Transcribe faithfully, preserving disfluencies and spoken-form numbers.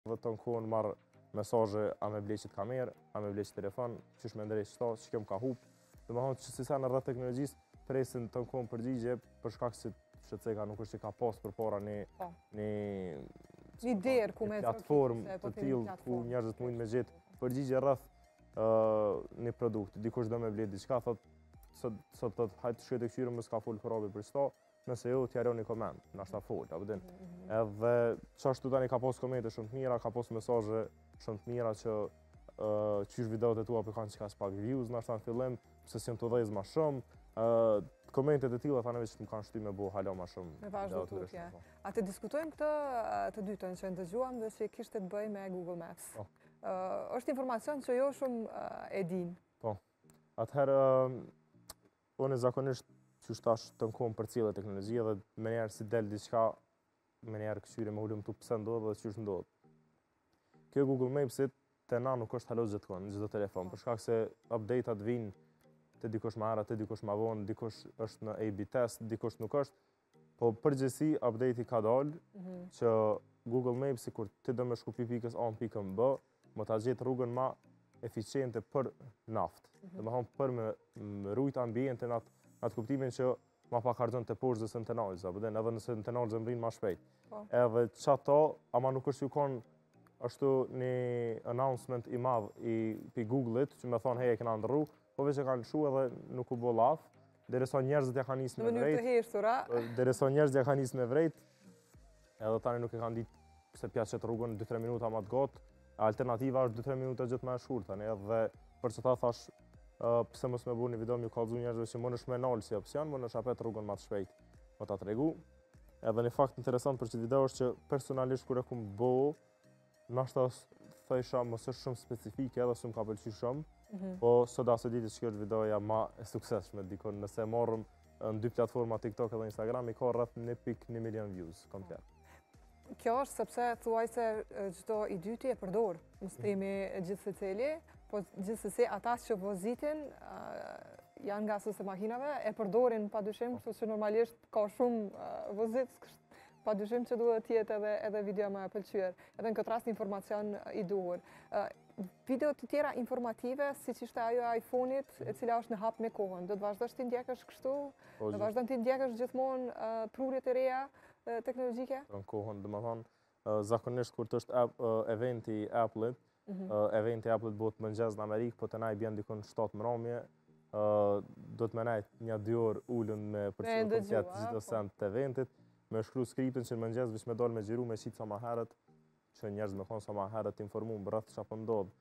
Dhe të në kohën marë mesazhe a me bleqit kamerë, a me bleqit telefon, qysh me ndrejt qëta, që kjo më ka hup. Dhe më thonë që si sa në rrët teknologjisë, presin të në kohën përgjigje, për shkak se shqetseka nuk është që ka pas për para një një derë ku me platformë të tillë ku njerëzit mujnë me gjetë përgjigje rrëth një produkt. Dikush do me bletë diçka, thot, sot thot, hajtë shkret e këqyre më s'ka folë për për qëta, nëse jo, t'jaro një komend, në ashta folë, apo din. Edhe qashtu tani ka pas komente shumë të mira, ka pas mesazhe shumë të mira që qysh videot e tua për kanë që ka s'pak views, në ashta në fillim, pëse si më të dhejzë ma shumë, komentet e tilla tani veç më kanë shty me bo hala ma shumë. Me vazhdo tutje. A të diskutojmë këtë të dytën që ndëgjuam dhe që kishte të bëj me Google Maps. Është informacion që jo shumë e din. Po. Atëherë, unë e zakonisht që shtash të nkohën për cilë e teknologjia dhe me njerë si del diqka, me njerë këshyri me ullim të pëse ndodhë dhe qysh ndodhë. Kjo Google Maps-it të na nuk është halo gjithë konë, në gjithë telefon, për shkak se update-at vinë të dikush ma herët, të dikush ma vonë, dikush është në A B test, dikush nuk është, po përgjithësi update-i ka dalë që Google Maps, kur ti do me shku pi pikës A në pikën B, më ta gjetë rrugën ma eficiente për naftë. Dhe më thonë për me rujtë ambiente në atë kuptimin që ma pak harxhon të poshtë dhe së në të nalëzë, edhe nëse në të nalëzë më rinë ma shpejt. Edhe që ato, ama nuk është ju konë ashtu një announcement i madhë i pi Google-it, që me thonë hej e këna ndërru, po veç e kanë shu edhe nuk u bo laf, dhere sa njerëzit ja ka njësë me vrejt. Në mënyrë të heshtura. Dhere sa njerëzit ja ka njësë me vrejt, edhe tani nuk e kanë ditë se pja qëtë rrugën dy tre minuta ma të gotë, alternativa është dy tre minuta gjithë me e shurë tani, edhe për që ta thash, pëse mos me bu një video mi kalëzu njerëzve që më nësh me nalë si opcion, më nësh apet rrugën ma të shpejt, më ta të regu. Edhe një fakt interesant për që video është që personalisht kur e kum bo, nashta thëjsha mos është shumë specifike edhe shumë ka pëlqy shumë, po sot asë ditë që kjo është videoja ma e sukseshme, dikon nëse marrëm në dy platforma TikTok edhe Instagram, i ka rrëth një pik një milion views komplet. Kjo është sepse thuaj se gjdo i dyti e përdor, mos temi gjithë se cili, po gjithë se se ata që vozitin janë nga sëse makinave, e përdorin pa dyshim, kështu që normalisht ka shumë vozit, pa dyshim që duhet tjetë edhe video me pëlqyer, edhe në këtë rast informacion i duhur. Video të tjera informative, si që ishte ajo iPhone-it, e cila është në hap me kohën, do të vazhdojsh të ndjekësh kështu? Do të vazhdojnë të ndjekësh gjithmonë prurjet e reja teknologjike? Në kohën, dhe më thonë, zakonisht kur të është eventi Apple-it, eventi Apple-it bëhet mëngjes në Amerikë, po të na i bjen dikon shtatë mramje, do të me najtë një dy orë ullën me përqyrë komplet gjithë send të eventit, me shkru skriptin që në mëngjes vish me dollë me gjiru me qitë sa ma herët, që njerëz me thonë sa ma herët informu më rrëth që apo ndodhë.